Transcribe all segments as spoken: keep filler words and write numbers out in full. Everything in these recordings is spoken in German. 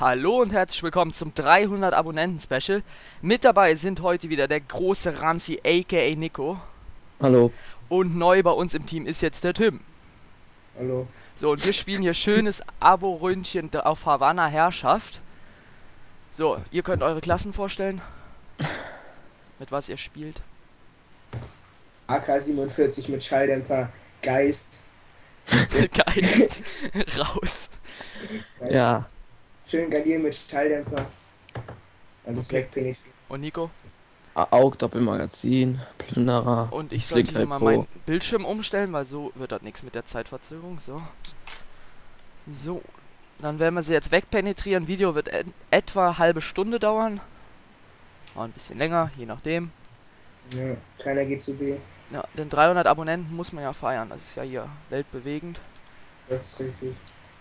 Hallo und herzlich willkommen zum dreihundert Abonnenten Special. Mit dabei sind heute wieder der große Ranzi aka Nico. Hallo. Und neu bei uns im Team ist jetzt der Tim. Hallo. So, und wir spielen hier schönes Abo-Ründchen auf Havanna Herrschaft. So, ihr könnt eure Klassen vorstellen. Mit was ihr spielt. A K siebenundvierzig mit Schalldämpfer, Geist. Geist. Raus. Geist. Ja. Schön garnieren mit Schalldämpfer. Dann ist Okay. wegpenetriert. Und Nico. Aug, Doppelmagazin, Plünderer. Und ich sollte hier Flickheit mal Pro. meinen Bildschirm umstellen, weil so wird das nichts mit der Zeitverzögerung. So. So. Dann werden wir sie jetzt wegpenetrieren. Video wird et etwa eine halbe Stunde dauern. Auch ein bisschen länger, je nachdem. Ja, keiner geht zu B. Ja, denn dreihundert Abonnenten muss man ja feiern. Das ist ja hier weltbewegend. Das ist richtig.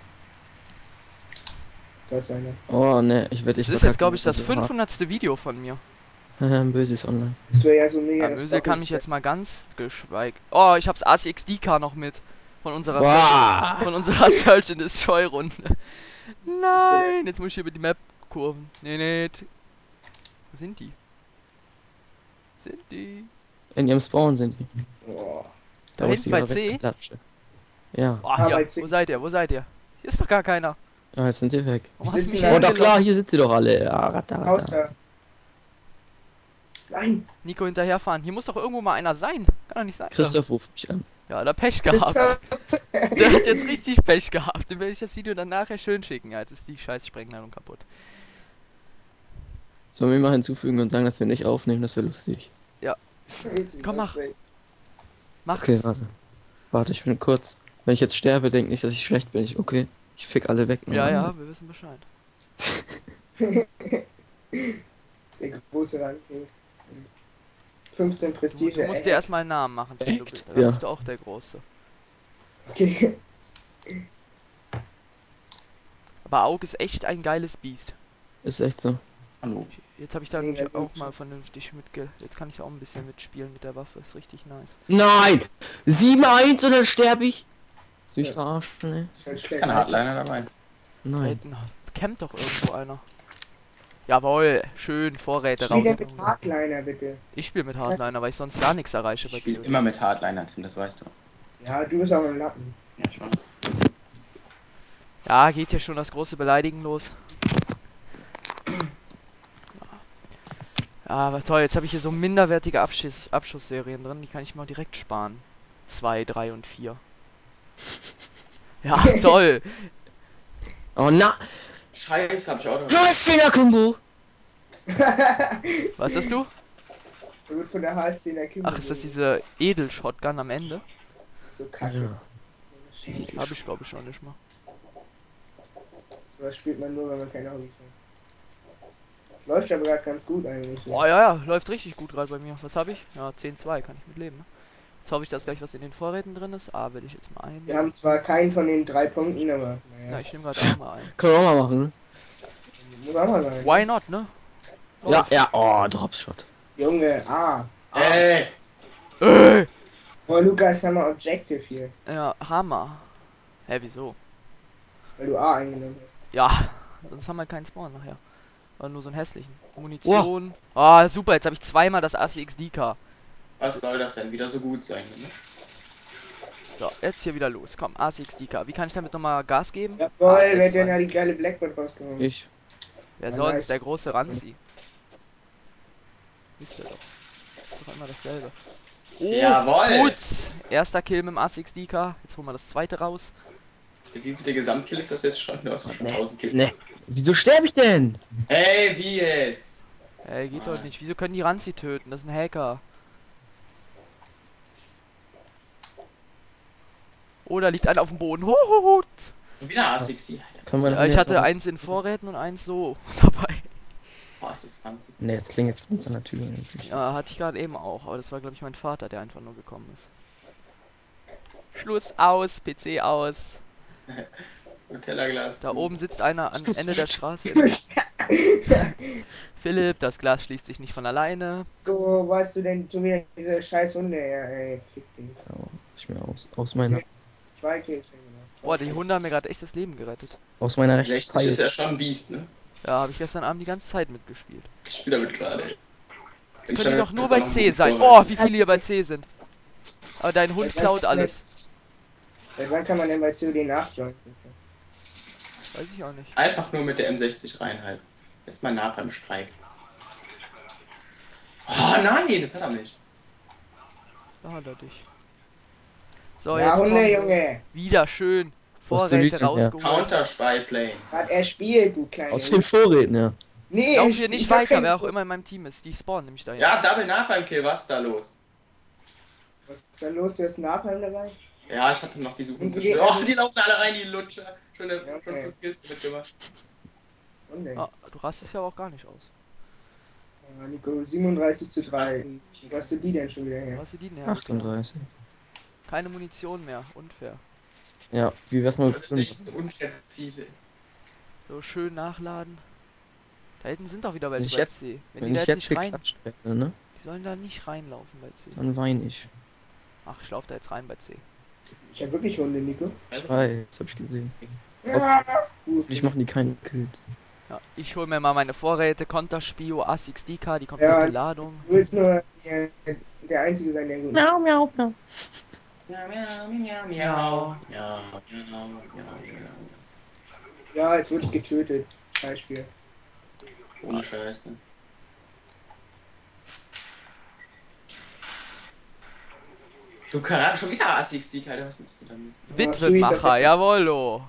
Da ist einer. Oh ne, ich werde Das dich ist jetzt, glaube ich, das so fünfhundertste Video von mir. hart. Böse ist online. Das wäre ja so mega. Ja, das Mösel kann mich Doppelste. jetzt mal ganz geschweigt. Oh, ich hab's A C X D K noch mit. Von unserer Boah. von unserer Search in Destroy Runde. Nein, jetzt muss ich über die Map kurven. Nee, nee. t- Wo sind die? Sind die? In ihrem Spawn sind die. Oh. Da wo ich hinten bei sie C? wegklatsche. Ja. Oh, Ah, hier. bei C. Wo seid ihr? Wo seid ihr? Hier ist doch gar keiner. Ah, jetzt sind sie weg. Warum hast du Sitzen mich da? Oh, hier da hingelassen? klar, hier sind sie doch alle. Ja, ratter, Haus ratter. da. Nein. Nico hinterherfahren. Hier muss doch irgendwo mal einer sein. Kann doch nicht sein. Christoph ruft mich an. Ja, da Pech gehabt. Christoph. Der hat jetzt richtig Pech gehabt. Dem werde ich das Video dann nachher schön schicken. Ja, jetzt ist die scheiß Sprengladung kaputt. Sollen wir mal hinzufügen und sagen, dass wir nicht aufnehmen? Das wäre lustig. Komm, mach. Mach Okay, es. warte. Warte, ich bin kurz. Wenn ich jetzt sterbe, denk nicht, dass ich schlecht bin. Ich, okay. Ich fick alle weg. Ja, ja, wir wissen Bescheid. Der große Rand. fünfzehn Du, Prestige. du musst äh, dir erstmal einen Namen machen, Tim. Du Echt? bist, dann Ja. bist du auch der Große. Okay. Aber Aug ist echt ein geiles Biest. Ist echt so. Hallo. Jetzt habe ich dann Nee, der auch gut. mal vernünftig mitge... Jetzt kann ich auch ein bisschen mitspielen mit der Waffe. Ist richtig nice. Nein! sieben eins und dann sterbe ich. Soll ich Ja. verarschen, ey? Ist halt schlecht. Kein Hardliner dabei. Da Nein. hinten campt doch irgendwo einer. Jawohl, schön Vorräte Spiel der mit rausgeholt. Hardliner, bitte. Ich spiele mit Hardliner, weil ich sonst gar nichts erreiche Ich bei spiele C O D. immer mit Hardliner, Tim, das weißt du. Ja, du bist auch ein Lappen. Ja, ich weiß. Ja, geht hier schon das große Beleidigen los. Ja, aber toll, jetzt habe ich hier so minderwertige Abschuss Abschussserien drin, die kann ich mal direkt sparen. zwei, drei und vier. Ja, toll. Oh na! Scheiße, hab ich auch noch. Los, Zehner-Kombo! Was hast du? Der wird von der H S C in der Kimme. Ach, ist das diese Edel-Shotgun am Ende? So kacke. Ja. Hab ich glaube ich noch nicht mal. So was spielt man nur, wenn man keine Hobbys hat. Läuft aber gerade ganz gut eigentlich. Oh ja, ja, läuft richtig gut gerade bei mir. Was habe ich? Ja, zehn zwei, kann ich mit leben. Ne? Jetzt hoffe ich, dass gleich was in den Vorräten drin ist. Ah, will ich jetzt mal ein. Wir haben zwar keinen von den drei Punkten, aber Ja, naja. ich nehme gerade auch mal ein. Können wir auch mal machen, ne? Muss auch mal sein. Why not, ne? Ja, ja, oh, Dropshot. Junge, ah. Ey! Äh, Oh, Lukas, haben wir Objective hier. ja, Hammer. Hä, wieso? Weil du A eingenommen hast. Ja, sonst haben wir keinen Spawn nachher. Aber nur so einen hässlichen. Munition. Ah, super, jetzt habe ich zweimal das A C X D K. Was soll das denn wieder so gut sein, ne? So, jetzt hier wieder los. Komm, A C X D K. Wie kann ich damit nochmal Gas geben? Jawohl, Ah, wer jetzt hat denn zwei. da die geile Blackbird rausgehauen? Ich. Wer Ja, sonst? nice. Der große Ranzi. Ist der doch. Ist doch immer dasselbe. Oh, Jawohl! gut. Erster Kill mit dem A C X D K. Jetzt holen wir das zweite raus. Wie viel der Gesamtkill ist das jetzt schon? Du hast schon Nee. tausend Kills. Ne. Wieso sterbe ich denn? Hey, wie jetzt? Ey, geht doch nicht. Wieso können die Ranzi töten? Das ist ein Hacker. Oh, da liegt einer auf dem Boden. Huhuhut. Und wieder A sechs, Alter. Können wir Ja, ich hatte eins in Vorräten und eins so dabei. Boah, ist das zwanzig. Ne, jetzt klingt jetzt bei uns an der Tür natürlich. Ja, hatte ich gerade eben auch. Aber das war, glaube ich, mein Vater, der einfach nur gekommen ist. Schluss aus, P C aus. Nutella-Glas. Da oben sitzt einer am Ende der Straße. Philipp, das Glas schließt sich nicht von alleine. Wo weißt du denn schon wieder diese scheiß Hunde her, ey? Fick dich. Oh, ich mir aus, aus meiner. Zwei Kills, wenn genau. Boah, die Hunde haben mir gerade echt das Leben gerettet. Aus meiner rechten sechzig ist Seite. ja schon ein Biest, ne? Ja, habe ich gestern Abend die ganze Zeit mitgespielt. Ich spiele damit gerade. Jetzt können die doch nur bei C sein. Oh, wie viele hier bei C sind. Aber dein Hund klaut alles. Seit wann kann man denn bei C O D nachjoinen? Weiß ich auch nicht. Einfach nur mit der M sechzig reinhalten. Jetzt mal nach beim Streik. Oh nein, das hat er nicht. Da hat er dich. So, Ja, jetzt Hunde, kommen Junge. wieder schön Was Vorräte liegt denn her? rausgeholt. Counter-Spy-Plane. Hat er spielt, du kleine. Aus den Vorräten, ja. Nee, Lauf ich- hier nicht ich hab weiter, kein- wer auch immer in meinem Team ist. Die spawnen nämlich dahin. Ja, Double Napalm Kill, was ist da los? Was ist denn los? Du hast einen Napalm dabei? Ja, ich hatte noch die Suche. Und sie gehen- Oh, die laufen alle rein, die Lutscher. Schon eine Ja, schon okay. fünf Kills mitgemacht. Hunde. Ah, du rastest ja aber auch gar nicht aus. Ja, Nico, siebenunddreißig zu drei. Wo hast du die denn schon wieder Wo her? hast du die denn her? achtunddreißig. Keine Munition mehr. Unfair. Ja, wie wär's mal Das mit ist echt fünf? so unpräzise. So schön nachladen. Da hinten sind doch wieder welche ich bei jetzt- C. Wenn, Wenn die da ich jetzt jetzt nicht rein... geklatscht hätte, ne? Die sollen da nicht reinlaufen bei C. Dann weine ich. Ach, ich laufe da jetzt rein bei C. Ich hab wirklich Hunde, Nico. Ich weiß, das hab ich gesehen. Ja. Ich machen die keine Kills. Ja, ich hol mir mal meine Vorräte. Konter, Spio, A sechs D K, die komplette Ja. Ladung. Du willst nur der, der Einzige sein, der gut ist. Miau, miau, miau. Miau, miau, miau, miau. Miau, miau, miau, miau. Ja, jetzt wurde ich getötet. Beispiel. Ohne Scheiße. Du Karate schon wieder A sechs D, Alter, was machst du damit? Witwenmacher, jawollo.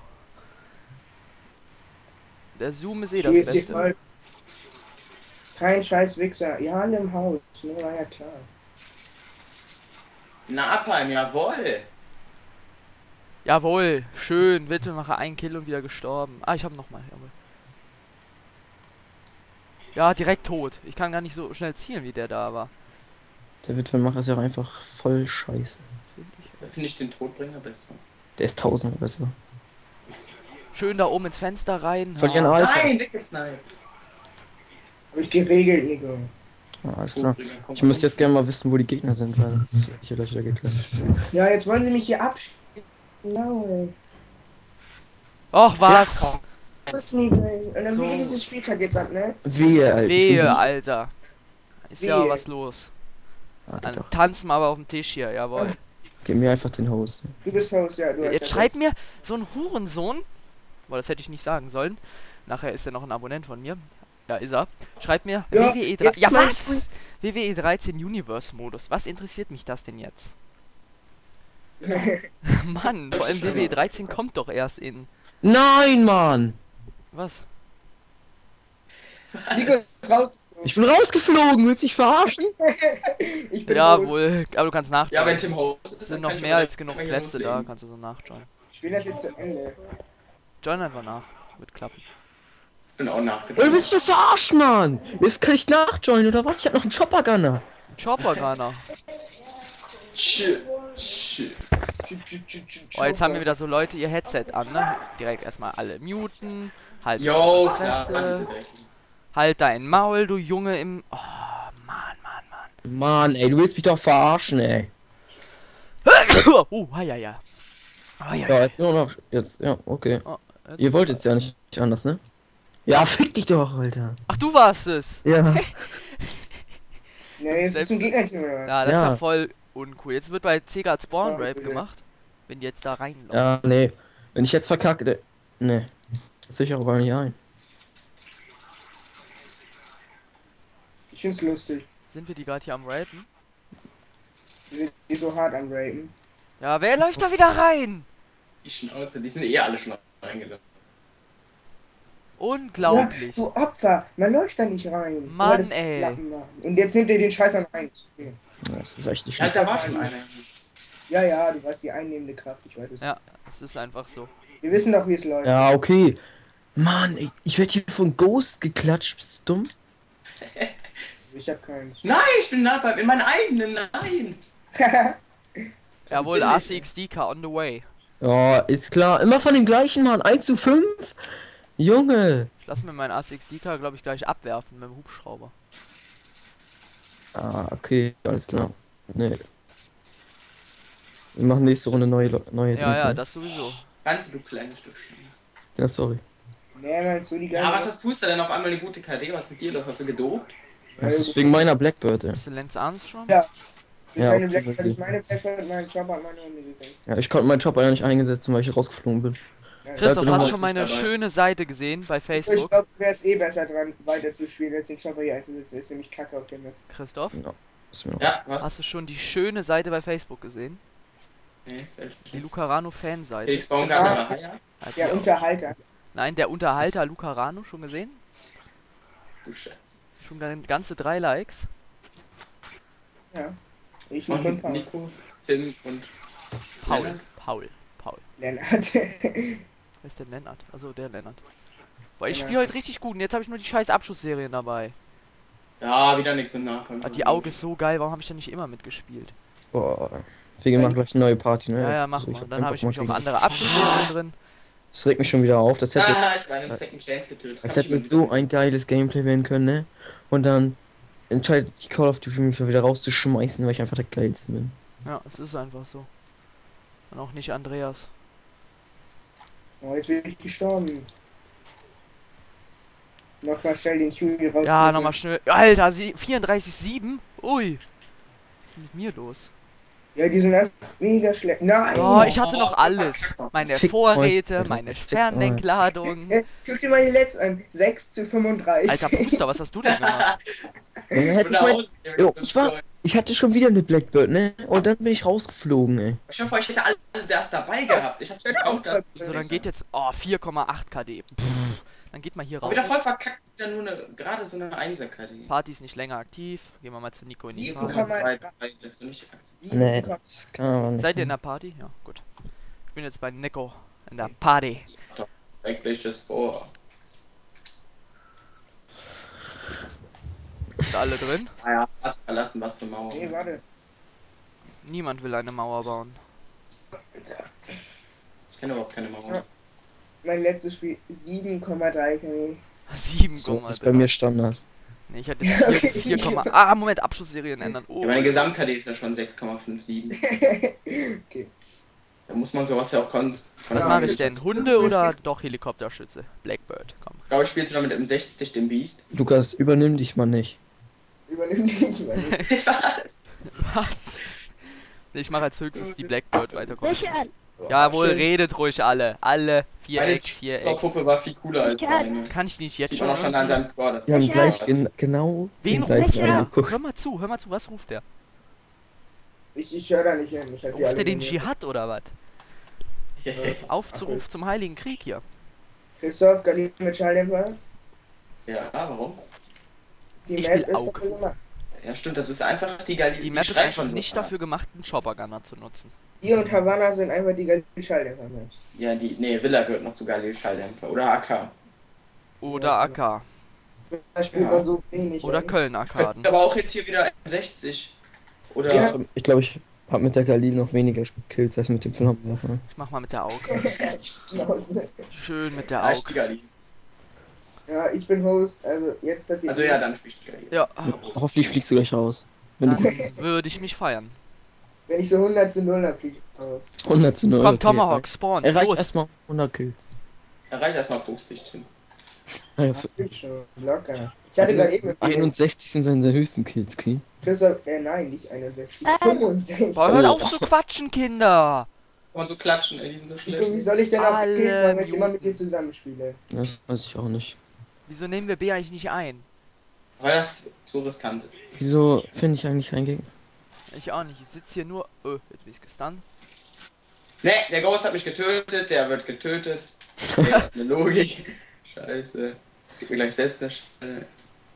Der Zoom ist eh das Hier ist hier Beste. voll. Kein scheiß Wichser. Ja, alle im Haus. Ne, war ja klar. Napalm, jawohl. Jawohl, schön. Witwenmacher, ein Kill und wieder gestorben. Ah, ich hab noch mal. Jawohl. Ja, direkt tot. Ich kann gar nicht so schnell zielen, wie der da war. Der Witwenmacher ist ja auch einfach voll scheiße. Find ich. Da finde ich den Todbringer besser. Der ist tausendmal besser. Schön da oben ins Fenster rein. Verlieren Ah, Alpha. Nein, weggesniped. Hab ich geregelt, Nico. Ja, alles klar. Todbringer, komm. Ich müsste jetzt gerne mal wissen, wo die Gegner sind, weil sonst hätte ich ja gleich wieder geklatscht. Ja, jetzt wollen sie mich hier abschießen. Genau, ey. Och, was? Das ist nicht, ey. Und dann So. wie dieses Spieltag jetzt ab, ne? Wehe, Alter. Ich will Wehe, sie- Alter. Ist ja Wehe. was los. Warte Dann doch. tanzen wir aber auf dem Tisch hier, jawohl. Gib mir einfach den Host. Du bist Host, ja. Du hast Jetzt das schreibt mir so ein Hurensohn, boah, das hätte ich nicht sagen sollen. Nachher ist er noch ein Abonnent von mir. Ja, ist er. Schreibt mir Ja, W W E drei. jetzt Ja, zwei- was? W W E dreizehn Universe Modus. Was interessiert mich das denn jetzt? Mann, vor allem W W E dreizehn kommt doch erst in. Nein, Mann! Was? Nico ist raus. Ich bin rausgeflogen, willst du dich verarschen? Ich bin Host. Jawohl, aber du kannst Ja, wenn nachjoinen. Tim Host ist, Es dann sind noch kann ich mehr aber als genug einfach hier Plätze da, loslegen. kannst du so nachjoinen. Ich spiele das jetzt zu Ende. Join einfach nach. Wird klappen. Ich bin auch Oder nachgedacht. willst du dich verarschen, Mann? Jetzt kann ich nachjoinen, oder was? Ich hab noch einen Chopper-Gunner. Chopper Gunner. Shit, shit. Oh, jetzt haben wir wieder so Leute ihr Headset an, ne? Direkt erstmal alle muten. Halt Yo, die klar, Fresse. diese Drecken. Halt dein Maul, du Junge im. Oh, Mann, Mann, Mann. Mann, ey, du willst mich doch verarschen, ey. uh, ja, ja, ja. Oh, ja, Ja, jetzt nur noch. Jetzt, ja, okay. Oh, jetzt- Ihr wollt jetzt ja nicht anders, ne? Ja, fick dich doch, Alter. Ach, du warst es. Ja. Ja, jetzt ist Selbst- ein Gegnerchen oder was? Ja, das Ja. war voll uncool. Jetzt wird bei C gerade Spawn Ja, Rape okay. gemacht. Wenn die jetzt da reinlaufen. Ja, nee. Wenn ich jetzt verkacke, de- nee. Das sehe ich auch gar nicht ein. Ich find's lustig. Sind wir die gerade hier am Rapen? Die sind die so hart am Rapen. Ja, wer läuft da wieder rein? Die Schnauze, die sind eh alle schon reingelaufen. Unglaublich. Ja, du Opfer, man läuft da nicht rein. Mann, Aber das ey. Lappen machen. Und jetzt nimmt ihr den Scheiß an eins. Ja, das ist echt nicht Ja, schlecht. da war schon einer. Ja, ja, du warst die einnehmende Kraft, ich weiß es. Ja, es ist einfach so. Wir wissen doch, wie es läuft. Ja, okay. Mann, ey, ich werde hier von Ghost geklatscht, bist du dumm? Ich hab keinen. Nein, ich bin nah beim, in meinen eigenen, nein. Jawohl, bin A ich. C X D K on the way. Ja, ist klar. Immer von dem gleichen, Mann. eins zu fünf? Junge. Ich lass mir meinen A C X D K, glaube ich, gleich abwerfen mit dem Hubschrauber. Ah, okay, alles klar. Nee. Wir machen nächste Runde neue, Le- neue Ja, Dings, ja, ne? das sowieso. Ganz du kleines Stück Scheiße. Ja, sorry. Nee, meinst du die Ja, ganze was ist Puster denn auf einmal eine gute K D? Was ist mit dir los? Hast du gedopt? Das ist wegen meiner Blackbird, ey. Bist du Lance Armstrong? Ja. Ja, Ja, meine okay, Blackbird das ist meine Blackbird, mein Job hat meine Hunde gekriegt. Ja, ich konnte meinen Job ja nicht eingesetzen, weil ich rausgeflogen bin. Ja, Christoph, Ja, hast du bin schon meine dabei. schöne Seite gesehen bei ich Facebook? glaube, du wärst eh besser dran, weiter zu spielen, als den Chopper hier einzusetzen. Ist nämlich kacke auf dem Map. Christoph, Ja, ist mir auch. Ja, was? hast du schon die schöne Seite bei Facebook gesehen? Nee, Die Lucarano Fanseite. Felix Baumgartner war ja. Hat die Der auch- Unterhalter. Nein, der Unterhalter Lucarano, schon gesehen? Du Scheiße. Schon dann ganze drei Likes. Ja. Ich und Und Paul. Nico, Tim und Paul. Lennart? Paul. Paul. Lennart. Wer ist denn Lennart? Also der Lennart. Boah, ich Lennart. spiele heute richtig gut und jetzt habe ich nur die scheiß Abschussserien dabei. Ja, wieder nichts mit Nachkommen. Ah, die Auge ist so geil, warum habe ich da nicht immer mitgespielt? Boah. Wir machen gleich eine neue Party, ne? Ja, ja, mach Also, mal. hab Dann keinen habe Bock ich mich mehr auf gegen- andere Abschussserien drin. Das regt mich schon wieder auf. Das hätte, Ah, ich war in den Second Chance getötet. das Hab ich hätte mir so wieder- ein geiles Gameplay werden können, ne? Und dann entscheidet die Call of Duty mich wieder rauszuschmeißen, weil ich einfach der Geilste bin. Ja, es ist einfach so. Und auch nicht Andreas. Oh, jetzt bin ich gestorben. Nochmal schnell den Chewie raus. Ja, nochmal schnell. Alter, sie vierunddreißig sieben? Ui. Was ist mit mir los? Ja, die sind einfach mega schlecht. Nein! Oh, ich hatte noch alles. Meine Fick Vorräte, euch, meine Fick Fernlenkladung. Äh, Guck dir mal die letzten an. sechs zu fünfunddreißig. Alter Puster, was hast du denn gemacht? Und dann hätte ich, mein, Jo, ich war- ich hatte schon wieder eine Blackbird, ne? Und dann bin ich rausgeflogen, ey. Ich hoffe, ich hätte alle das dabei gehabt. Ich hab's auch das. So, dann geht jetzt. Oh, vier Komma acht K D. Pff, dann geht mal hier Aber raus. wieder voll verkackt, wieder nur eine, gerade so eine einser K D. Party ist nicht länger aktiv. Gehen wir mal zu Nico in die Sieben Party. Komma- zwei, drei, lässt du nicht akzeptieren. Nee, das kann man nicht. Seid ihr in der Party? Ja, gut. Ich bin jetzt bei Nico in der Party. Schreckliches vor. Sind alle drin? Naja, hat verlassen, was für Mauer. Nee, warte. Niemand will eine Mauer bauen. Ich kenne überhaupt keine Mauer. Ja. Mein letztes Spiel sieben Komma drei K D. sieben So, Komma das ist bei mir Standard. Nee, ich hatte jetzt Okay. vier, vier, ah, Moment, Abschussserien ändern. Oh, Ja, meine Gesamt-K D ist ja schon sechs Komma fünfundfünfzig. Okay. Da muss man sowas ja auch kon. was Ja, mache das- ich denn? das- Hunde das- oder doch Helikopterschütze? Blackbird, komm. Ich glaube, ich spiele schon mit dem sechzig, dem Beast. Lukas, übernimm dich mal nicht. Übernimm dich mal. Was? Was? Nee, ich mache als höchstes die Blackbird weiter. Komm. Richard, Jawohl, schön. redet ruhig alle. Alle. Meine Viereck, Viereck. Puppe war viel cooler als seine. Kann ich nicht jetzt Sieht schon? man auch schon an irgendwie? seinem Score. Das Wir haben ist gleich was. gen genau Wen den gleichen ruft der? angeguckt. Hör mal zu, hör mal zu, was ruft der? Ich, ich höre da nicht hin. Ich hab die Ruft alle der den nur- Dschihad oder was? Aufzuruf zum Heiligen Krieg hier. Christoph, Galil mit Schalldämpfer. Ja, warum? Die Ich Map will ist Aug. dafür gemacht. Ja, stimmt, das ist einfach die Galil. Die Map ist schreit einfach schon so nicht stark. dafür gemacht, einen Choppergunner zu nutzen. Die und Havanna sind einfach die Galil Schalldämpfer. Maps. Ja, die. Nee, Villa gehört noch zu Galil Schalldämpfer. Oder A K. Oder A K. Da spielt Ja. man so wenig. Oder ey. Köln-Arkaden. Aber auch jetzt hier wieder M sechzig. Oder. Ja. Ich glaube, ich habe mit der Galil noch weniger Kills als mit dem Flammenwerfer. Ich mach mal mit der Aug. Schnauze. Schön mit der Ah, ich Aug. die Galil. Ja, ich bin Host, also jetzt passiert. Also ja, dann spiel ich Galil. Ja, Hoffentlich fliegst du gleich raus. Wenn dann du würde ich mich feiern. Wenn ich so hundert zu null hab, flieg ich raus. hundert zu null. Komm, okay. Tomahawk, spawn, Erreicht los. erstmal hundert Kills. Erreicht erstmal fünfzig hin. Ah, ja, Hab ich schon, locker. Ich hatte gerade eben mit einundsechzig sind seine höchsten Kills, okay? Christoph, äh, nein, nicht einundsechzig, fünfundsechzig. Boah, hört Oh. auf zu quatschen, Kinder! Kann man so klatschen, ey, die sind so Nico, wie schlecht. soll ich denn auch Alle Kills machen, wenn ich Minuten. immer mit dir zusammenspiele? Das weiß ich auch nicht. Wieso nehmen wir B eigentlich nicht ein? Weil das so riskant ist. Wieso finde ich eigentlich einen Gegner? Ich auch nicht. Ich sitze hier nur. Oh, jetzt bin ich gestunt. Ne, der Ghost hat mich getötet, der wird getötet. Der hat eine Logik. Scheiße. Gib mir gleich selbst eine Stelle.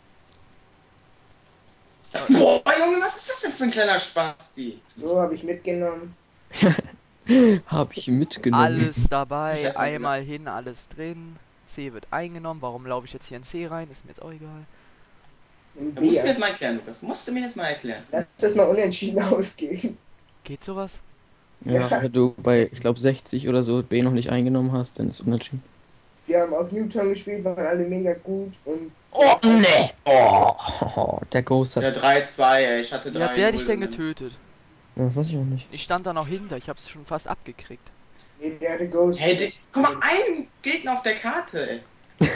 Boah, Junge, was ist das denn für ein kleiner Spasti? So habe ich mitgenommen. Hab ich mitgenommen. Alles Ich dabei. lass mal Einmal hin, alles drin. C wird eingenommen. Warum laufe ich jetzt hier in C rein? Ist mir jetzt auch egal. Im Da musst du mir B. jetzt mal erklären, Lukas. Musst du mir jetzt mal erklären. Lass das mal unentschieden ausgehen. Geht sowas? Ja, wenn du bei, ich glaube, sechzig oder so B noch nicht eingenommen hast, dann ist unentschieden. Wir haben auf Newton gespielt, waren alle mega gut und Oh, ne! Oh, der Ghost hat. Ja, drei zwei, ey. Ich hatte Wie drei. hat der dich denn null. getötet? Ja, das weiß ich auch nicht. Ich stand da noch hinter. Ich hab's schon fast abgekriegt. Nee, der hatte Ghost. Hey, die, guck mal, ein Gegner auf der Karte, ey.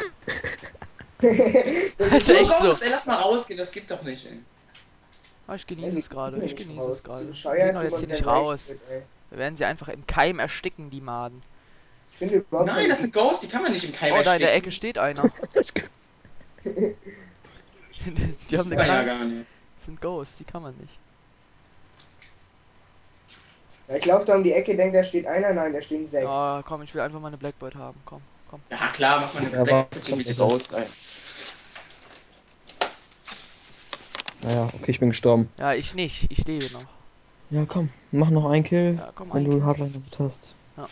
Das ist So echt so. Ghost, ey, lass mal rausgehen, das gibt doch nicht, ey. Ah, ich genieße es gerade, ich genieße es gerade. Wir Bescheuert, gehen doch jetzt hier nicht raus. Wir werden sie einfach im Keim ersticken, die Maden. Ich finde überhaupt Nein, das sind Ghosts, die kann man nicht im Keim Oh, da in der ersticken. Ecke steht einer. Die haben eine Kann ja Krank gar nicht. Das sind Ghosts, die kann man nicht. Ja, ich laufe da um die Ecke, denke, da steht einer, nein, da stehen sechs. Oh, komm, ich will einfach mal eine Blackbird haben. Komm, komm. Ja klar, mach mal eine Ja, Black, aber- so wie sie Ghosts sein. Naja, okay, ich bin gestorben. Ja, ich nicht. Ich lebe noch. Ja, komm, mach noch einen Kill, Ja, komm, wenn ein du Kill. Hardline damit hast. Ja.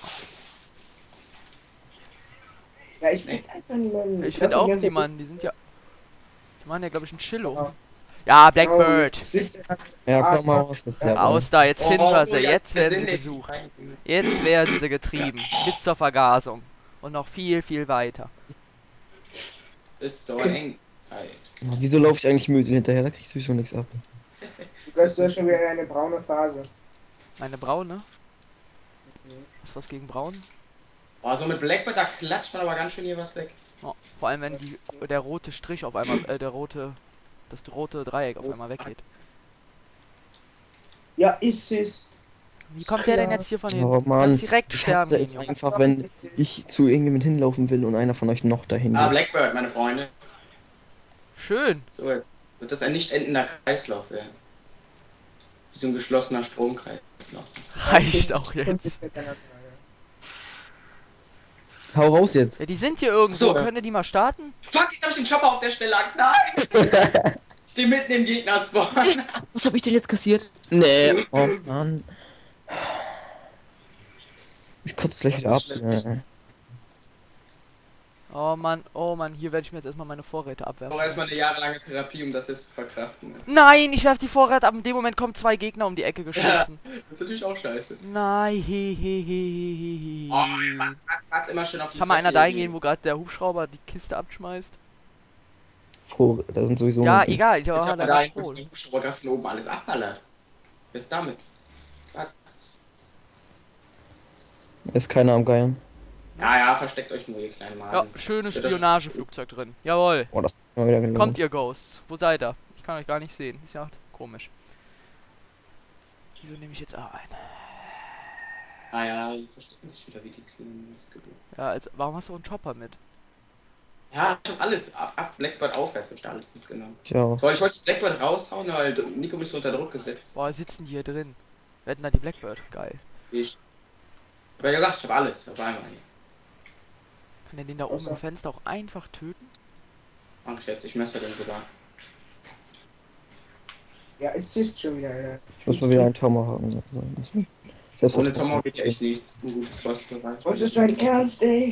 Ja, ich finde einfach niemanden. Ich finde auch glaub, die ganze Zeit- niemanden. Die sind ja... Die machen ja, glaube ich, ein Chillo. Ja. Ja, Blackbird. Sitze- Ja, Ah, komm mal raus, das ist ja Raus da, jetzt finden wir sie. ja, Jetzt wir werden sind sie nicht- gesucht. Jetzt werden sie getrieben. Bis zur Vergasung. Und noch viel, viel weiter. Ist so eng. Alter. Wieso laufe ich eigentlich Mösel hinterher? Da kriegst du sowieso nichts ab. Du hast ja schon wieder eine braune Phase. Meine braune? Ist was gegen braun? Boah, so mit Blackbird, da klatscht man aber ganz schön hier was weg. Oh, vor allem wenn die, der rote Strich auf einmal, äh, der rote, das rote Dreieck auf einmal weggeht. Ja, ist es. Wie kommt der denn jetzt hier von hinten? Oh Mann, Kannst direkt ich sterben hasse gehen, es Junge. einfach, wenn ich zu irgendjemand hinlaufen will und einer von euch noch dahin Ah, geht. Blackbird, meine Freunde. Schön. So, jetzt wird das ein nicht endender Kreislauf werden. Wie so ein geschlossener Stromkreislauf. Reicht auch jetzt. Hau raus jetzt. Ja, die sind hier irgendwo. So. Könnt ihr die mal starten? Fuck, jetzt hab ich den Chopper auf der Stelle. Nein! Ich steh mitten im Gegner-Spawn. Was habe ich denn jetzt kassiert? Nee. Oh Mann. Ich kotze gleich wieder ab. Nee. Oh Mann, oh Mann, hier werde ich mir jetzt erstmal meine Vorräte abwerfen. Aber erstmal eine jahrelange Therapie, um das jetzt zu verkraften. Nein, ich werfe die Vorräte ab. In dem Moment kommen zwei Gegner um die Ecke geschossen. Das ist natürlich auch scheiße. Nein, he, he, he, he, he, Oh, he. warte, warte immer schön auf die Kann mal einer Fresse dahin gehen. gehen, wo gerade der Hubschrauber die Kiste abschmeißt? Vor, da sind sowieso Ja, Dings. egal, ich Ich habe hab da da einen froh. kurzen Hubschrauber von oben alles abballert. Wer ist damit? Was? Ist keiner am Geilen. Ja, ja, versteckt euch nur, ihr kleinen Ja, Maden. schönes Spionageflugzeug drin. Jawohl. Oh, das ist mal wieder gelohnt. Kommt ihr Ghosts? Wo seid ihr? Ich kann euch gar nicht sehen. Ist ja komisch. Wieso nehme ich jetzt A ein? Ah ja, die verstecken sich wieder wie die kleinen Missgeburt. Ja, als, warum hast du einen Chopper mit? Ja, ich hab alles. Ab, ab Blackbird aufwärts hab ich da alles mitgenommen. Tja. So, ich wollte Blackbird raushauen, weil Nico mich so unter Druck gesetzt. Boah, sitzen die hier drin? Wir hätten da die Blackbird. Geil. Ich hab ja gesagt, ich hab alles. Auf einmal hier. Kann der den da oben im Fenster auch einfach töten? Mach ich jetzt, ich messe den sogar. Ja, es ist schon wieder einer. Ich muss mal wieder einen Tomahawk haben. Selbst Ohne Tomahawk geht ja echt nichts. Ein gutes was zu erreichen. Was ist dein Ernst, ey?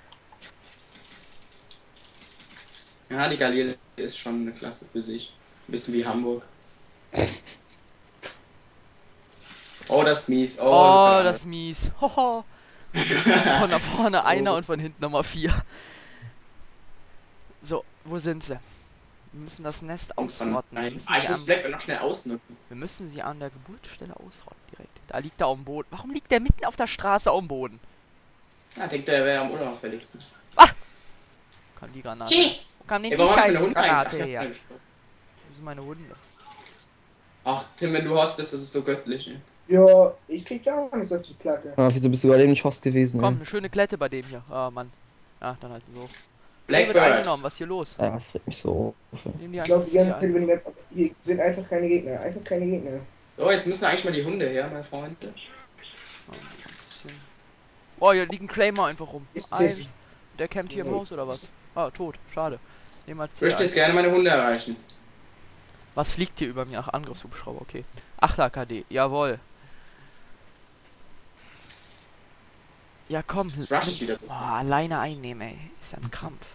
Ja, die Gallier ist schon eine Klasse für sich. Ein bisschen wie Hamburg. Oh, das ist mies. Oh, Oh, du das ist mies. Hoho. Von da vorne einer und von hinten nochmal vier. So, wo sind sie? Wir müssen das Nest Und von- ausrotten. Wir Nein, müssen, ah, ich sie muss am, Blackbird noch schnell ausnutzen. wir müssen sie an der Geburtsstelle ausrotten direkt. Da liegt er auf dem Boden. Warum liegt der mitten auf der Straße auf dem Boden? Ja, denkt der wäre am unauffälligsten. Kann die Granate. Hey! Wo kam denn Ey, die warum hab ich scheiß meine Hunde Granate eigentlich? her? Ach, Wo sind meine Hunde? Ach, Tim, wenn du Host bist, das ist so göttlich. Ne? Ja, ich krieg da auch nichts auf die Platte. Ah, wieso bist du gerade eben nicht Host gewesen? Komm, ey? eine schöne Klette bei dem hier. Ah, Mann. Ja, dann halt so. So wird Blackbird! eingenommen. Was ist hier los? Ja, das regt mich so auf. ey. Nehmen die Ich einfach laufe die das ganze Zeit hier über die Map, aber hier sind einfach keine Gegner. Einfach keine Gegner. So, jetzt müssen eigentlich mal die Hunde her, meine Freunde. ein. Oh, hier liegt ein Claimer einfach rum. Ist Ein, es? der campt hier im Nee. Haus oder was? Ah, tot. Schade. Nehmen wir Ich möchte C jetzt gerne meine Hunde erreichen. Was fliegt hier über mir? Ach, Angriffshubschrauber, okay. achter K D, jawohl. Ja, komm. Das rush ich wieder so. Oh, alleine einnehmen, ey. Ist ja ein Krampf.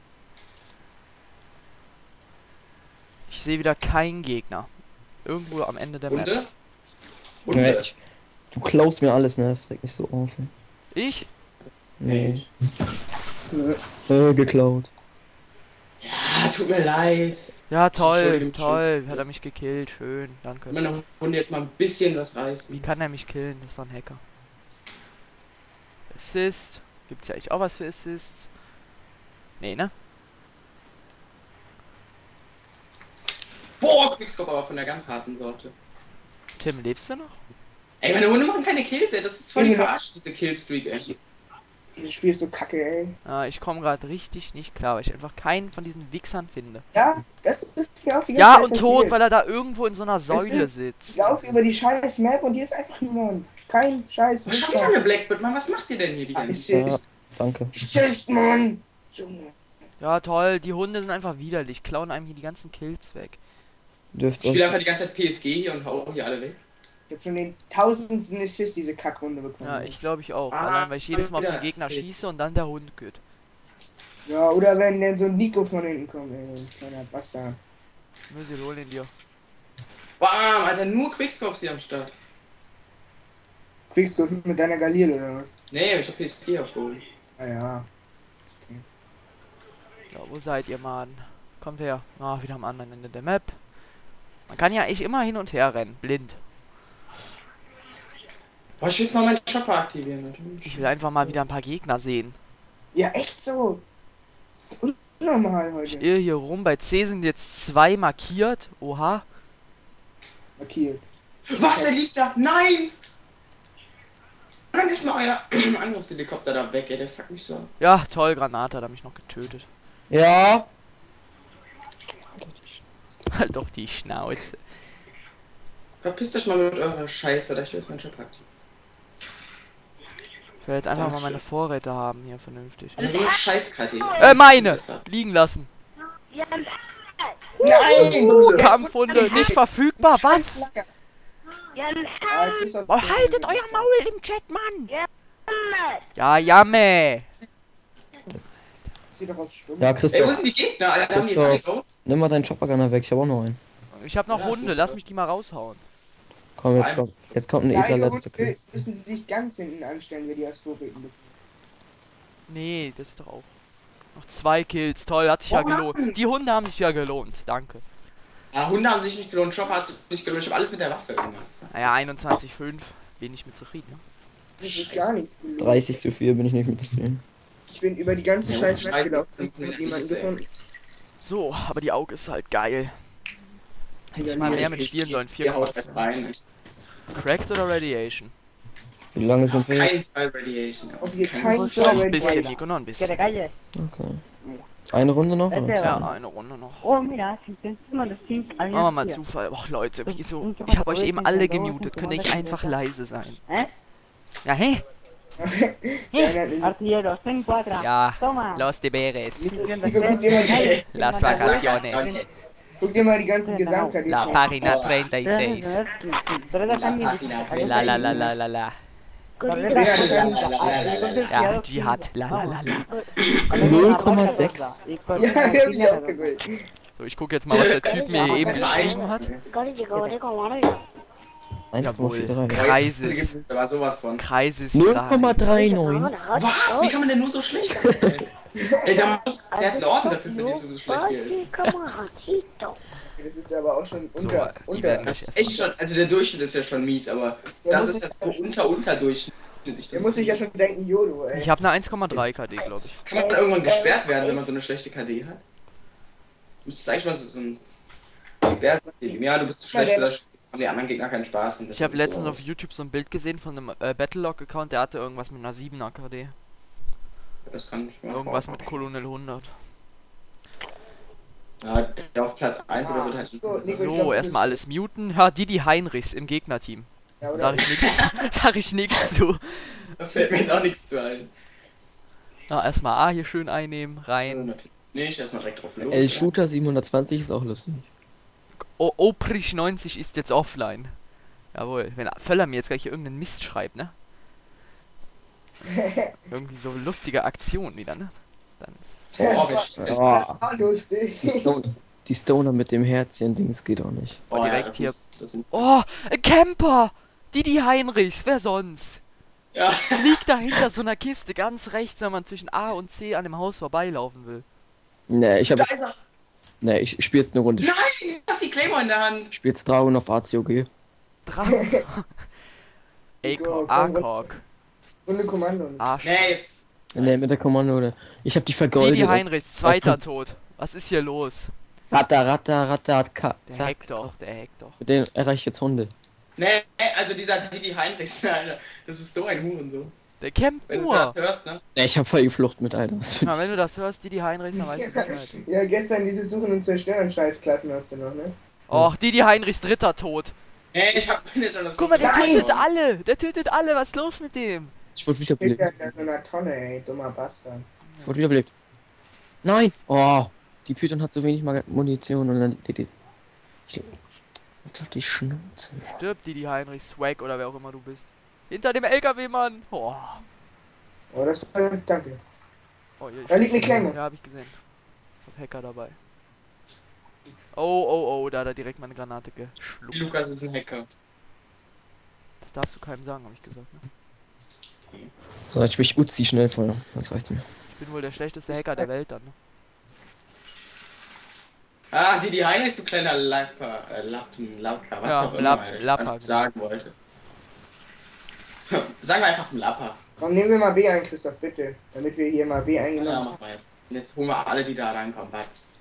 Ich sehe wieder keinen Gegner. Irgendwo am Ende der Map. Hunde? Nee, Hunde? ich, du klaust mir alles, ne? Das regt mich so auf. ey. Ich? Nee. Äh, geklaut. Ah, tut mir leid. Ja, toll, Entschuldigung, toll. Hat er das- mich gekillt. Schön, danke. Meine Hunde jetzt mal ein bisschen was Wie reißen. kann er mich killen? Das ist doch ein Hacker. Assist. Gibt's ja eigentlich auch was für Assists? Nee, ne? Boah, Quickscope aber von der ganz harten Sorte. Tim, lebst du noch? Ey, meine Hunde machen keine Kills, ey. Das ist voll die Ja. Verarsche, diese Killstreak, ey. Das Spiel ist so kacke, ey. Ah, ich komme gerade richtig nicht klar, weil ich einfach keinen von diesen Wichsern finde. Ja, das ist mir auch die ganze Ja, Zeit und tot, passiert. weil er da irgendwo in so einer Säule ist- sitzt. Ich laufe über die scheiß Map und hier ist einfach niemand. Kein scheiß Was schon wieder eine Blackbird, Mann? Was macht ihr denn hier die ganze Zeit? Assist. Danke. Assist, Mann. Junge. Ja, toll, die Hunde sind einfach widerlich, klauen einem hier die ganzen Kills weg. Dürft Ich spiele einfach die ganze Zeit P S G hier und hau hier alle weg. Ich hab schon den tausendsten Assist diese Kackrunde bekommen. Ja, ich glaube ich auch. Ah, Allein, weil ich jedes Mal auf den wieder. Gegner schieße und dann der Hund geht. Ja, oder wenn dann so ein Nico von hinten kommt, ey. Kleiner Bastard. Müssi, hol ihn dir. Bam, Alter, nur Quickscopes hier am Start. Kriegst du mit deiner Galil oder was? Nee, ich hab P S G aufgeholt. Ah ja. Ja, wo seid ihr, Mann? Kommt her. Ah, wieder am anderen Ende der Map. Man kann ja echt immer hin und her rennen, blind. Boah, ich will jetzt mal meinen Chopper aktivieren. Alter. Ich will einfach mal wieder ein paar Gegner sehen. Ja, echt so. Unnormal Ich heute. irre hier rum. Bei C sind jetzt zwei markiert. Oha. Markiert. Was, der liegt da? Nein! Dann ist mal euer Angriffshelikopter da weg, ey, der fuckt mich so ab. Ja, toll, Granate hat er mich noch getötet. Ja. Halt doch die Schnauze. Verpisst euch mal mit eurer Scheiße, da ich will jetzt meinen Chopper aktivieren. Ich will jetzt einfach mal Dankeschön. meine Vorräte haben hier vernünftig. Ja, so eine Scheiß-K D. Äh, meine! Liegen lassen. Nein! Kampfhunde, nicht verfügbar, was? Ah, Christoph- Oh, haltet euer Maul im Chat, Mann! Ja, jamme! Zieh doch auf Stumm. Ja, Ey, wo Christoph, sind die Gegner? Alter, haben die jetzt alle Christoph. Ghost? nimm mal deinen Choppergunner weg. Ich habe auch noch einen. Ich hab noch Ja, Hunde, super. lass mich die mal raushauen. Komm, jetzt kommt, jetzt kommt ein edler Deine letzter Hunde Kill. müssen sie sich ganz hinten anstellen, wie die als Vorräten bekommen. Nee, das ist doch auch. Noch zwei Kills, toll, hat sich ja Oh, Mann. gelohnt. Die Hunde haben sich ja gelohnt, danke. Ja, Hunde haben sich nicht gelohnt, Chopper hat sich nicht gelohnt, ich hab alles mit der Waffe gemacht. Naja, einundzwanzig fünf, bin ich mit zufrieden. Ne? Das ist gar nichts. gelungen. dreißig zu vier bin ich nicht mit zufrieden. Ich bin über die ganze Ja, scheiß Map scheiße. gelaufen und hab niemanden gefunden. So, aber die Auge ist halt geil. Hätte ich mal mehr mit spielen sollen, vier Hier Komma haut zwei. rein. Cracked oder Radiation? Wie lange sind Auf wir keinen jetzt? Fall Radiation. Auf jeden keinen Fall. Noch ein Radiation. bisschen, Nico, noch ein Que te bisschen. calles. Okay. Eine Runde noch? Oder? Vete, Ja, eine Runde noch. Oh, mira, si te encima de cinco Machen wir mal aliens. Zufall. Och Leute, wieso? Ich habe euch eben alle gemutet. Könnt ihr nicht einfach leise sein? ¿Eh? Ja, hä? Ja, nein, Artilleros, ten cuatro. Ja, Toma. los deberes. Misión Nico, guck dir mal die, Las vacaciones. guck dir mal die ganzen Gesamtkredite La an. página treinta y seis. La la la la la la. Ja, Dschihad. La la la la. null Komma sechs. Ja, hab ich auch gesehen. So, ich gucke jetzt mal, was der Typ mir hier eben geschrieben hat. eins Komma vier drei. Kreises. Da war sowas von. Kreises null Komma drei. neununddreißig. Was? Wie kann man denn nur so schlecht sein? Ey, der, muss, der hat einen Orden dafür verdient, so schlecht wie er ist. Das ist aber auch schon So, unter. die unter werden Das nicht ist echt schon, also der Durchschnitt ist ja schon mies, aber Der das muss ist sich- jetzt so unter unter Durchschnitt. Der muss sich ja schon denken, YOLO, ey. Ich habe eine eins Komma drei K D, glaube ich. Kann man irgendwann gesperrt werden, wenn man so eine schlechte K D hat? Du musst eigentlich mal so, so ein Sperrsystem. Ja, du bist zu schlecht, oder haben die anderen Gegner keinen Spaß. Und das Ich habe ist letztens so. auf YouTube so ein Bild gesehen von einem äh, Battlelog-Account, der hatte irgendwas mit einer siebener K D. Das kann ich mir Irgendwas vorstellen. mit Colonel hundert. Ja, der auf Platz eins oder so halt. Nico, Nico, ich glaub, So, du erstmal bist- alles muten. Ja, Didi Heinrichs im Gegnerteam. Ja, oder? Sag ich nix. Sag ich nix zu. Da fällt mir jetzt auch nichts zu ein. Ja, erstmal A hier schön einnehmen, rein. Nee, ich erstmal direkt drauf los. El Shooter siebenhundertzwanzig ist auch lustig. O Oprich neunzig ist jetzt offline. Jawohl, wenn Völler mir jetzt gleich hier irgendeinen Mist schreibt, ne? Irgendwie so lustige Aktion wieder, ne? Dann ist. Oh, wer schießt denn? Das Ah, war lustig. die, Stone, die Stoner mit dem Herzchen-Dings geht auch nicht. Oh, direkt das hier. Muss, das muss. Oh, ein Camper! Didi Heinrichs, wer sonst? Ja. Liegt da hinter so einer Kiste ganz rechts, wenn man zwischen A und C an dem Haus vorbeilaufen will. Nee, ich Da habe. ist er! Nee, ich spiele jetzt eine Runde. Nein! Ich hab die Claymore in der Hand! Ich spiele jetzt Dragon auf A C O G. Drachen. Nico, Acor, komm, Arcork. Und eine Kommando. Arsch. Nee, jetzt. Ne, mit der Kommando, oder? Ich hab die vergoldet. Didi Heinrichs, zweiter Tod. Was ist hier los? Ratter, ratter, ratter, ka. Der Zack. hackt doch, der hackt doch. Mit denen erreiche ich jetzt Hunde. Nee, also dieser Didi Heinrichs, Alter. Das ist so ein Hurensohn. Der campt Wenn du nur. das hörst, ne? Ja, ich hab voll die Flucht mit, Alter. Was für Na, wenn du das hörst, Didi Heinrichs, dann weißt du Bescheid. Ja, gestern diese Suchen und Zerstören Scheißklassen hast du noch, ne? Och, Didi Heinrichs dritter Tod. Nee, ich hab bin jetzt schon das. Guck mal, der Nein! tötet alle. Der tötet alle. Was ist los mit dem? Ich wurde Steht wiederbelebt. ja in so einer Tonne, ey, dummer Bastard. Ich wurde wiederbelebt. Nein! Oh, die Python hat so wenig Mag Munition und dann. Die, die, ich, doch die Schnauze. Stirb Didi Heinrichs, Swag oder wer auch immer du bist. Hinter dem L K W, Mann. Oh. Oh, das war. Danke. Oh, hier Da liegt eine Klemme. Ja, hab ich gesehen. Ich hab Hacker dabei. Oh, oh, oh, da hat er direkt meine Granate geschluckt. Lukas ist ein Hacker. Das darfst du keinem sagen, hab ich gesagt. Ne? So, jetzt bin ich Uzi schnell voll. Das reicht mir. Ich bin wohl der schlechteste Hacker der Welt dann. Ne? Ah, Didi Heinrichs, du kleiner Lapper, äh, Lappen, Lapper, was Ja, auch immer, Lapp- Alter, Lapper, was ich sagen wollte. Sagen wir einfach ein Lapper. Komm, nehmen wir mal B ein, Christoph, bitte. Damit wir hier mal B Ja, eingenommen haben. machen wir jetzt. Und jetzt holen wir alle, die da reinkommen. Was?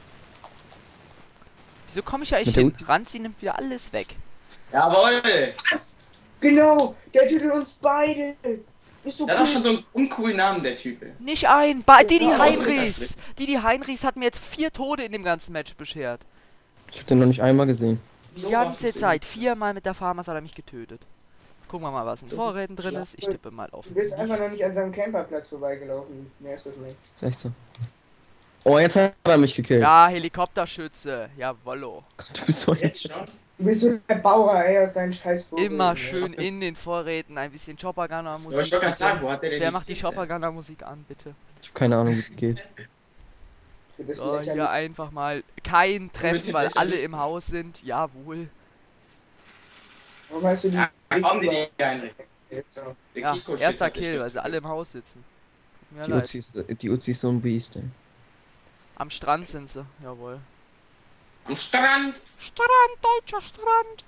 Wieso komme ich ja eigentlich Mit der hin? Ranzi nimmt wieder alles weg. Jawohl! Genau, der tötet uns beide. Ist so Der cool. hat auch schon so einen uncoolen Namen, der Typ. ey. Nicht ein. Ba Didi Ja, Heinrichs. Didi Heinrichs hat mir jetzt vier Tode in dem ganzen Match beschert. Ich hab den noch nicht einmal gesehen. Die So ganze was Zeit. Viermal mit der Farmers hat er mich getötet. Jetzt gucken wir mal, was in Vorräten drin ist. Ich tippe mal auf. Du bist einfach noch nicht an seinem Camperplatz vorbeigelaufen. Mehr ist das nicht. Ist echt so. Oh, jetzt hat er mich gekillt. Ja, Helikopterschütze. Jawollo. Du bist so Jetzt jetzt. schon? Du bist so der Bauer, ey, aus deinen scheiß Vogel. Immer schön in den Vorräten. Ein bisschen Choppergunner Aber ich Musik. wollte gerade sagen, wo hat der denn Wer die macht die Kiste? Choppergunner Musik an, bitte? Ich hab keine Ahnung, wie es geht. Du bist So, lächerlich. hier einfach mal kein Treffen, bisschen weil lächerlich. alle im Haus sind. Jawohl. Warum hast du die... Ja, komm, Didi Heinrichs. Jetzt so. Der Ja, Kiko erster steht da Kill, weil bestimmt. sie alle im Haus sitzen. Tut mir Die leid. Uzi ist, die Uzi ist so ein Biest, ey. Am Strand sind sie. Jawohl. Am Strand! Strand, deutscher Strand.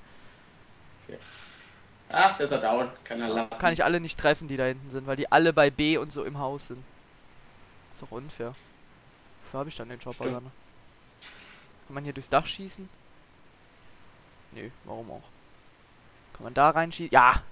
Ach, der ist er down. Keiner lachen. Kann ich alle nicht treffen, die da hinten sind, weil die alle bei B und so im Haus sind. Ist doch unfair. Wofür habe ich dann den Chopper Stimmt. gerne? Kann man hier durchs Dach schießen? Nö, warum auch? Kann man da reinschießen? Ja!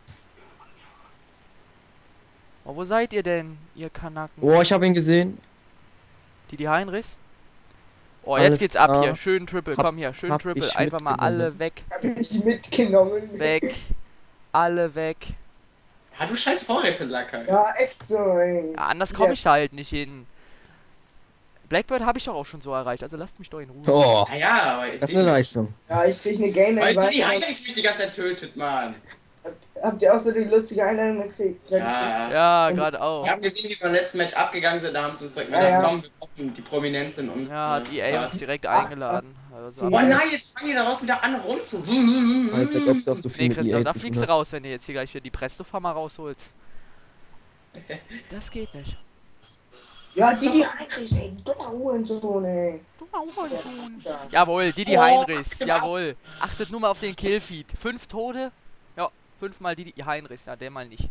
Oh, wo seid ihr denn, ihr Kanaken? Oh, ich hab ihn gesehen. Die die Heinrichs? Oh, Alles jetzt geht's ab klar. hier. Schön Triple, Hab- komm hier, schön hab Triple. ich Einfach mal mitgenommen. alle weg, Hab ich mitgenommen. weg. Alle weg. Ja, du scheiß Vorräte, Lacker. Ja, echt so, ey. Ja, anders komme Ja. ich da halt nicht hin. Blackbird habe ich doch auch schon so erreicht, also lasst mich doch in Ruhe. Oh, Ah ja, aber jetzt das ist eine Leistung. Ja, ich krieg eine Game Weil Invite. Didi Heinrichs mich die ganze Zeit tötet, Mann. Habt ihr auch so die lustige Einladung gekriegt? Ja, ja. Ja, Und- gerade auch. Wir haben gesehen, wie wir beim letzten Match abgegangen sind, da haben sie uns direkt Ja, gedacht, ja. komm, wir brauchen die Prominenz in uns. Ja, hat E A uns direkt Ah, eingeladen. Also, Oh aber- nein, jetzt fangen die daraus wieder an rumzu. Weil Black Ops auch so viel nee, mit Christoph, E A da zu tun fliegst du hat. raus, wenn du jetzt hier gleich wieder die Presto-Farmer rausholst. Das geht nicht. Ja, die, die Heinrichs, ey, dummer Hurensohn, ey. Du Der Hurensohn. Bastard. Jawohl, Didi Oh, Heinrichs, genau. jawohl. Achtet nur mal auf den Killfeed. Fünf Tode? Ja, fünfmal Didi Heinrichs, ja, der mal nicht.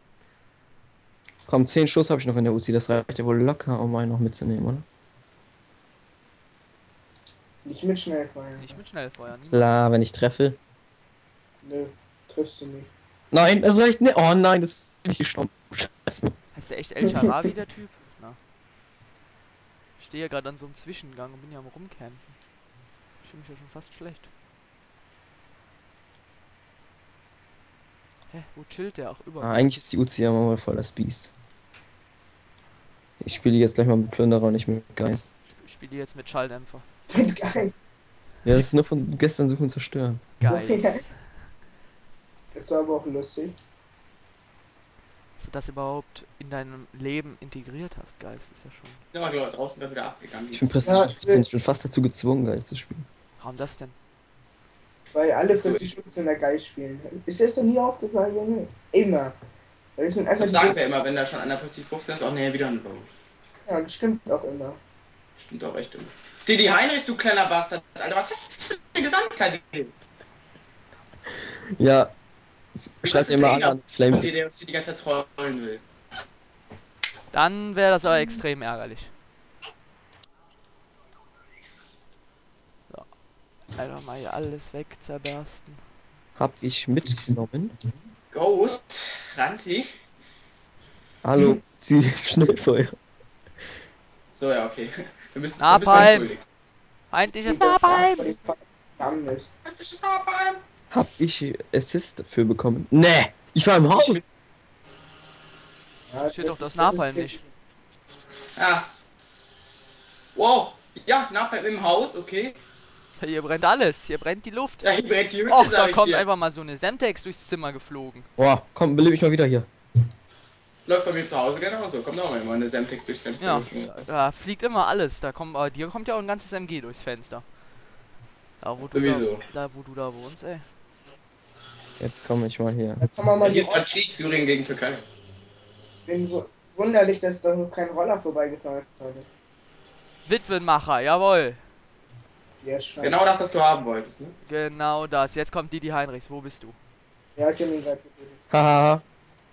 Komm, zehn Schuss habe ich noch in der Uzi. Das reicht ja wohl locker, um einen noch mitzunehmen, oder? Nicht mit Schnellfeuer. Nicht mit Schnellfeuer. Ne? Klar, wenn ich treffe. Nö, triffst du nicht. Nein, das reicht nicht. Oh nein, das bin ich gestorben. Scheiße. Heißt der echt El Sharawi, der Typ? Na. Ich stehe gerade an so einem Zwischengang und bin ja am Rumcampen. Ich fühle mich ja schon fast schlecht. Hä, wo chillt der auch über? Ah, eigentlich ist die Uzi ja mal voll das Biest. Ich spiele jetzt gleich mal mit Plünderer und nicht mit Geist. Ich spiele jetzt mit Schalldämpfer. Geil. Ja, das ist nur von gestern Suchen und Zerstören. Geil. Das war aber auch lustig. Dass du das überhaupt in deinem Leben integriert hast, Geist, ist ja schon. Sind wir gerade draußen da wieder abgegangen. Ich bin Prestige vierzehn, ich bin fast dazu gezwungen, Geist zu spielen. Warum das denn? Weil alle So für die Schutz in der Geist spielen. Ist dir das doch nie aufgefallen, Junge? Immer. Weil das sind einfach Das die- sagen wir immer, wenn da schon einer passiv fünfzehn ist, auch näher wieder ein Low. Ja, das stimmt auch immer. Stimmt auch echt immer. Didi Heinrichs, du kleiner Bastard. Alter, was hast du für eine Gesamtheit? Ja, Schreibt ihr mal an, Flame. Der uns hier die ganze Zeit trollen will. Dann wäre das aber extrem ärgerlich. So. Einfach mal hier alles wegzerbersten. Hab ich mitgenommen. Ghost, Ranzi. Hallo, sie Schnellfeuer. So, ja, okay. Wir müssen Napalm. Feindliches Napalm. Namen nicht. Napalm. Hab ich Assist dafür bekommen? Nee, ich war im Haus. Ja, Steht doch das ist- Napalm ist- nicht. Ah. Wow. Ja, Napalm im Haus, okay. Hier brennt alles, hier brennt die Luft. Ja, hier brennt die Hütte, Och, sag da ich kommt dir. einfach mal so eine Semtex durchs Zimmer geflogen. Boah, komm, belebe ich mal wieder hier. Läuft bei mir zu Hause genauso. Kommt auch mal eine Semtex durchs Fenster. Ja, da fliegt immer alles. Da kommt, aber dir kommt ja auch ein ganzes M G durchs Fenster. Da wo, du Sowieso. da, da wo du da wohnst, ey. Jetzt komme ich mal hier. Da kann man mal Hier die ist der Krieg Syrien gegen Türkei. bin so wunderlich, dass da noch kein Roller vorbeigefahren ist heute. Witwenmacher, jawohl. Ja, scheiße. Genau das, was du haben wolltest, ne? Genau das. Jetzt kommt Didi Heinrichs. Wo bist du? Ja, ich hab ihn gerade getötet. Haha.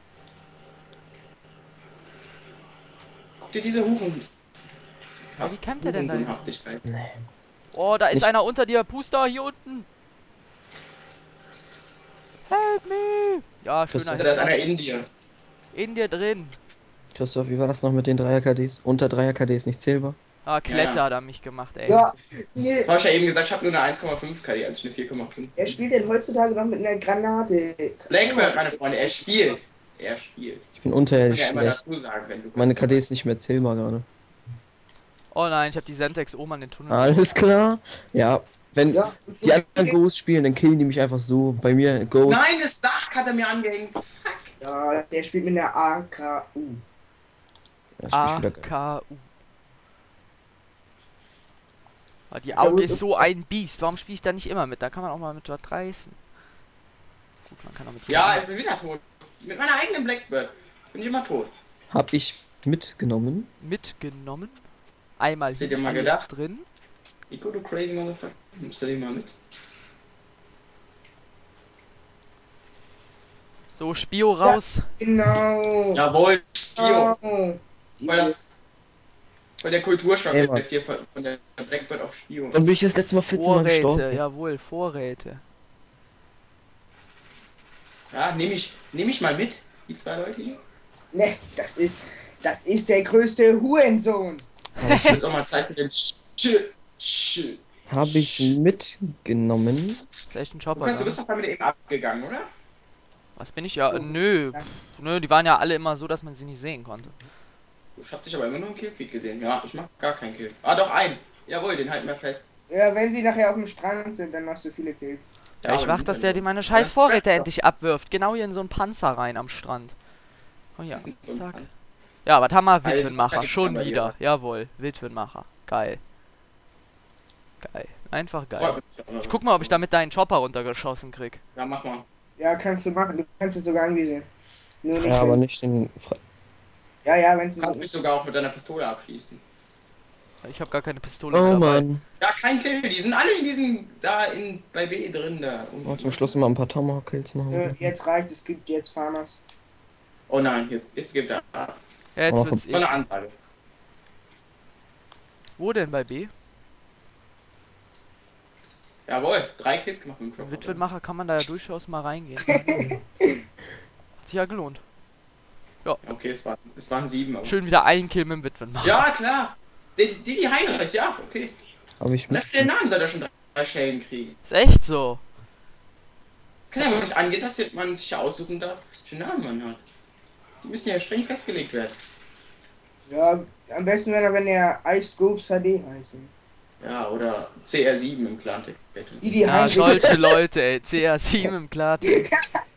Guck dir diese Huren. Ja, wie kämpft er denn da? Hurensinnhaftigkeit. Nee. Oh, da ist Nicht- einer unter dir. Puster, hier unten. Help me. Ja, Das schöner Also, da ist Hit. einer in dir. In dir drin. Christoph, wie war das noch mit den Dreier-K Ds? Unter Dreier-K D ist nicht zählbar. Ah, Kletter Ja. hat er mich gemacht, ey. Ja, nee. Das hab ich ja eben gesagt, ich habe nur eine eins Komma fünf K D, also eine vier Komma fünf. Er spielt denn heutzutage noch mit einer Granate. Blackbird, meine Freunde, er spielt. Er spielt. Ich bin Das muss man unterirdisch ja immer schlecht. dazu sagen, wenn du. Meine K D ist nicht mehr zählbar gerade. Oh nein, ich habe die Semtex oben an den Tunnel. Alles klar. Ja, wenn Ja, die anderen Ghosts spielen, dann killen die mich einfach so. Bei mir Ghost. Nein, das Dach hat er mir angehängt. ja, der spielt mit einer A K U. Ja, spiel ich A wieder geil. K U. Ah, die Ja, Auge gut, ist so ein Biest. Warum spiele ich da nicht immer mit? Da kann man auch mal mit was reißen. Gut, man kann auch mit. Ja, ich bin wieder tot. Mit meiner eigenen Blackbird bin ich immer tot. Hab ich mitgenommen. mitgenommen. Einmal Hast du hier dir mal alles gedacht? drin. Nico, du crazy Motherfucker. Nimmst du den mal mit? So, Spio raus. Genau. Jawohl, Spio. Genau. Weil das. Weil der Kulturschock Ey, wird Mann. jetzt hier von von der Blackbird auf Spio. Wann bin ich das letzte Mal vierzehn Mal Vorräte, gestorben? jawohl, Vorräte. Ja, nehme ich, nehm ich mal mit, die zwei Leute hier. Ne, das ist, das ist der größte Hurensohn. Ich will jetzt auch mal Zeit für den Sch. Sch. Habe ich mitgenommen. Das ist echt ein Chopper. Lukas, du ne? bist doch damit eben abgegangen, oder? Was bin ich? Ja, So. nö. Ja. Pff, nö, die waren ja alle immer so, dass man sie nicht sehen konnte. Ich hab dich aber immer nur im Killfeed gesehen. Ja, ich mach gar keinen Kill. Ah, doch, einen. Jawohl, den halten wir fest. Ja, wenn sie nachher auf dem Strand sind, dann machst du viele Kills. Ja, Ja, ich aber wach, die dass sind der ja die meine gut. scheiß Ja. Vorräte endlich abwirft. Genau hier in so einen Panzer rein am Strand. Oh ja, So ein zack. Panzer. Ja, was haben wir? Alles Witwenmacher. klar, Schon aber wieder. Jawohl, Witwenmacher. Geil. Geil. Einfach geil. Freut mich auch noch. Ich guck mal, ob ich damit deinen Chopper runtergeschossen krieg. Ja, mach mal. Ja, kannst du machen. Du kannst es sogar anvisieren. Nur nicht. Ja, aber wenn's- nicht den. Fre Ja, ja, wenn es Du kannst mich sogar auch mit deiner Pistole abschießen. Ich habe gar keine Pistole Oh mehr dabei. Mann. Ja, kein Kill. Die sind alle in diesem, da in, bei B drin da. Oh, zum Schluss mal ein paar Tomahawk-Kills machen. Nö, jetzt reicht, es gibt jetzt Farmers. Oh nein, jetzt, jetzt gibt er. Das Ja, jetzt Aber wird's war eh. eine Ansage. Wo denn bei B? Jawohl, drei Kills gemacht mit dem Dropper. Witwenmacher kann man da ja durchaus mal reingehen. Hat sich ja gelohnt. Okay, es, war, es waren sieben. Aber. Schön wieder ein Kill mit dem Witwenmacher. Ja, klar. Didi Didi Heinrich, ja, okay. Habe ich Und mit. für den Namen soll er schon drei Schellen kriegen. Ist echt so. Es kann ja wohl nicht angehen, dass man sich aussuchen darf, welchen Namen man hat. Die müssen ja streng festgelegt werden. Ja, am besten wäre, wenn der Ice Scopes H D heißen. Ja, oder C R sieben im Clan. Die, die Ja, Heinrich- solche Leute, ey. C R sieben im Klartext.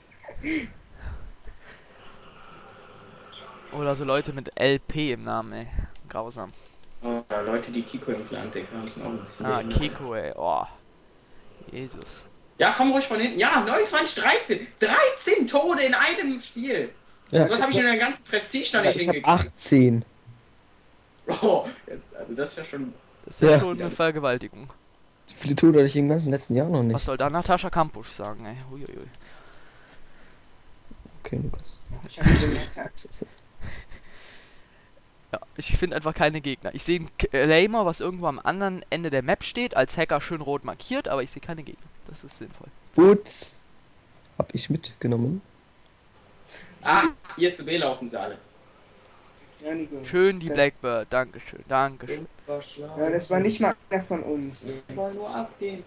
Oder so Leute mit L P im Namen, ey. Grausam. Oder Leute, die Kiko im Clan haben, müssen auch ein bisschen. Ah, behindert. Kiko, ey. Oh. Jesus. Ja, komm ruhig von hinten. Ja, neunundzwanzig, dreizehn. dreizehn Tode in einem Spiel. Ja, So was habe ich in der ganzen Prestige noch ja, nicht ich habe hingekriegt. achtzehn. Oh, jetzt, also das ist ja schon. Das ist ja, Ja. schon eine Vergewaltigung. So viele Tode hatte ich im ganzen letzten Jahr noch Was nicht. soll da Natascha Kampusch sagen, ey? Huiuiui. Okay, Lukas. Ich hab den Messer. Ja, ich finde einfach keine Gegner. Ich sehe einen Claimer, was irgendwo am anderen Ende der Map steht, als Hacker schön rot markiert, aber ich sehe keine Gegner. Das ist sinnvoll. Boots. Hab ich mitgenommen. Ah, hier zu B laufen sie alle. Ja, Nico. Schön die Das- Blackbird. Dankeschön, Dankeschön. Ja, das war nicht mal einer von uns. Ich wollte nur abgehen.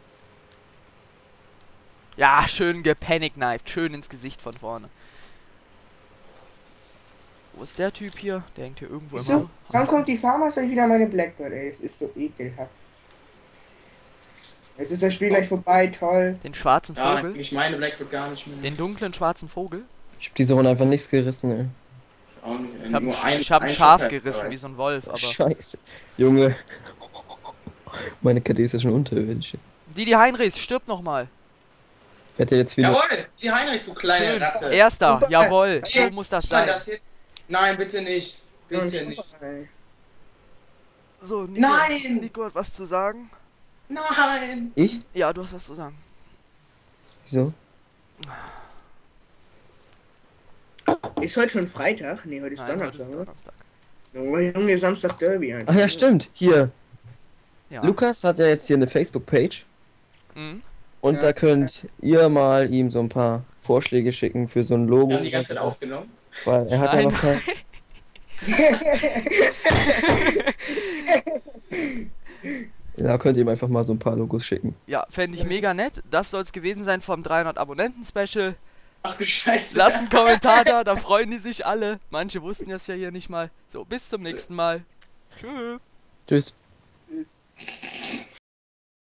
Ja, schön gepanicknifed. Schön ins Gesicht von vorne. Wo ist der Typ hier? Der hängt hier irgendwo im So, Haus. wann kommt die Farmer? Soll ich wieder meine Blackbird, ey? Es ist so ekelhaft. Jetzt ist das Spiel gleich vorbei, toll. Den schwarzen Ja, Vogel. ich meine Blackbird gar nicht mehr. Den dunklen schwarzen Vogel. Ich hab diese Runde einfach nichts gerissen, ey. Auch nicht. Ich habe Nur ein, ich hab ein Schaf gerissen, wie so ein Wolf, aber... Scheiße. Junge. Meine K D ist ja schon unterirdisch. Didi Heinrichs, stirbt nochmal. Wird der jetzt wieder... Jawohl, die Heinrich, du kleine Schön. Ratte. Erster, Super. jawohl. So Hey, muss das sieht man sein. das jetzt? Nein, bitte nicht. Ja, Bitte und nicht. super, ey. So, Nico, Nein! Nico hat was zu sagen. Nein! Ich? Ja, du hast was zu sagen. Wieso? Ist heute schon Freitag? Nee, heute ist Nein, heute Donnerstag, ist oder? Donnerstag. Oh, Junge, Samstag Derby einfach. Ach ja, stimmt. Hier. Ja. Lukas hat ja jetzt hier eine Facebook-Page. Mhm. Und Ja. da könnt ihr mal ihm so ein paar Vorschläge schicken für so ein Logo. Wir haben die ganze Zeit aufgenommen. Weil er hat ja Nein. noch kein... Da könnt ihr ihm einfach mal so ein paar Logos schicken. Ja, fände ich mega nett. Das soll es gewesen sein vom dreihundert Abonnenten-Special. Ach du Scheiße. Lasst einen Kommentar da, da freuen die sich alle. Manche wussten das ja hier nicht mal. So, bis zum nächsten Mal. Tschüss. Tschüss. Tschüss.